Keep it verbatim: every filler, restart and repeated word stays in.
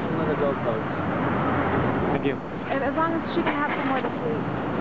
definitely the goalpost. Thank you. As long as she can have somewhere to sleep.